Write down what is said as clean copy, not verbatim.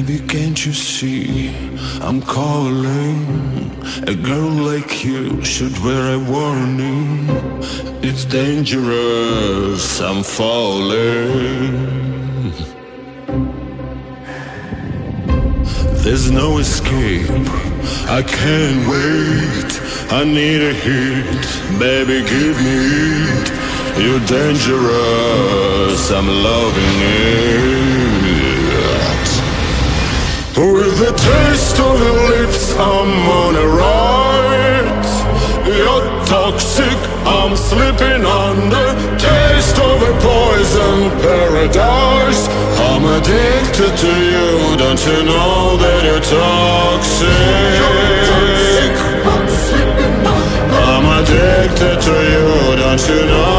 Baby, can't you see I'm calling? A girl like you should wear a warning. It's dangerous, I'm falling. There's no escape, I can't wait. I need a hit, baby, give me it. You're dangerous, I'm loving it. With the taste of your lips, I'm on a ride. You're toxic, I'm slipping under. Taste of a poison paradise. I'm addicted to you, don't you know that you're toxic? I'm addicted to you, don't you know?